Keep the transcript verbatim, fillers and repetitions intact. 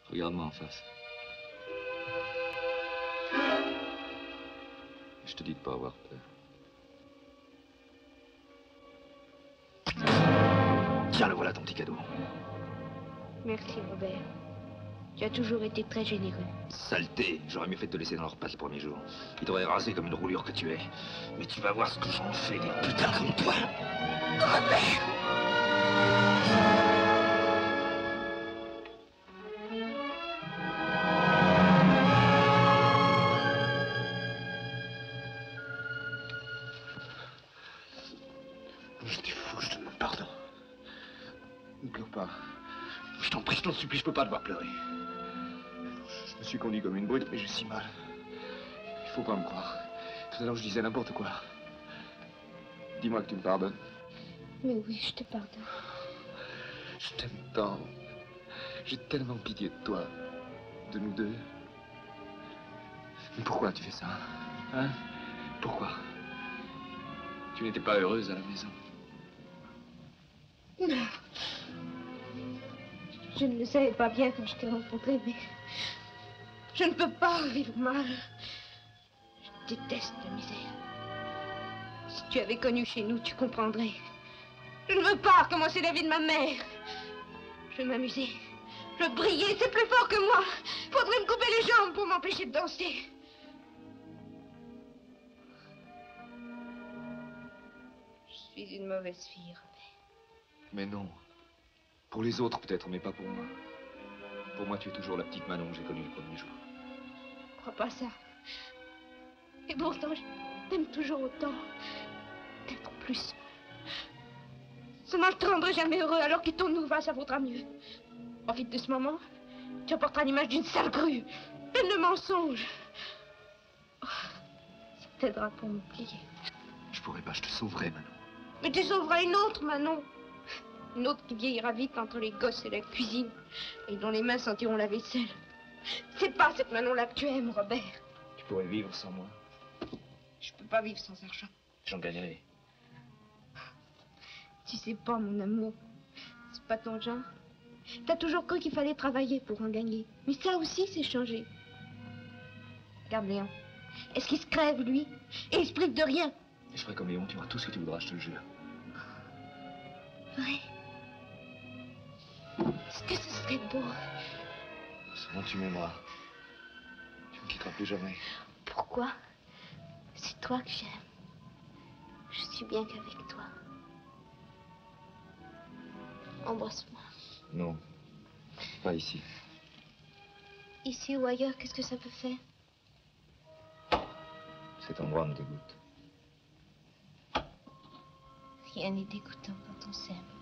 Regarde-moi en face. Je te dis de pas avoir peur. Tiens, le voilà ton petit cadeau. Merci, Robert. Tu as toujours été très généreux. Saleté, j'aurais mieux fait de te laisser dans leur passe le premier jour. Ils t'auraient rasé comme une roulure que tu es. Mais tu vas voir ce que j'en fais des putains comme toi. Robert! J'étais fou, je te demande pardon. Ne pleure pas. Je t'en prie, je t'en supplie, je peux pas te voir pleurer. Je me suis conduit comme une brute, mais j'ai si mal. Il faut pas me croire. Tout à l'heure, je disais n'importe quoi. Dis-moi que tu me pardonnes. Mais oui, je te pardonne. Je t'aime tant. J'ai tellement pitié de toi. De nous deux. Mais pourquoi tu fais ça? Hein? Pourquoi? Tu n'étais pas heureuse à la maison? Non. Je ne le savais pas bien quand je t'ai rencontré, mais je ne peux pas vivre mal. Je déteste la misère. Si tu avais connu chez nous, tu comprendrais. Je ne veux pas recommencer la vie de ma mère. Je veux m'amuser. Je veux briller, c'est plus fort que moi. Faudrait me couper les jambes pour m'empêcher de danser. Je suis une mauvaise fille, Robert. Mais non. Pour les autres peut-être, mais pas pour moi. Pour moi, tu es toujours la petite Manon que j'ai connue le premier jour. Je crois pas ça. Et pourtant, je t'aime toujours autant. Peut-être plus. Seulement, je te rendrai jamais heureux, alors quittons-nous, va, ça vaudra mieux. Profite de ce moment. Tu apporteras l'image d'une sale grue, pleine de mensonges. Oh, ça t'aidera pour m'oublier. Je pourrais pas, je te sauverai, Manon. Mais tu sauveras une autre, Manon. Une autre qui vieillira vite entre les gosses et la cuisine, et dont les mains sentiront la vaisselle. C'est pas cette Manon-là que tu aimes, Robert. Tu pourrais vivre sans moi. Je peux pas vivre sans argent. J'en gagnerai. Tu sais pas, mon amour, c'est pas ton genre. T'as toujours cru qu'il fallait travailler pour en gagner. Mais ça aussi, c'est changé. Regarde Léon. Est-ce qu'il se crève, lui? Et il se prive de rien? Et je ferai comme Léon, tu auras tout ce que tu voudras, je te le jure. Vrai? Est-ce que ce serait beau? Seulement tu m'aimeras. Tu me quitteras plus jamais. Pourquoi? C'est toi que j'aime. Je suis bien qu'avec toi. Embrasse-moi. Non, pas ici. Ici ou ailleurs, qu'est-ce que ça peut faire? Cet endroit me dégoûte. Rien n'est dégoûtant quand on s'aime.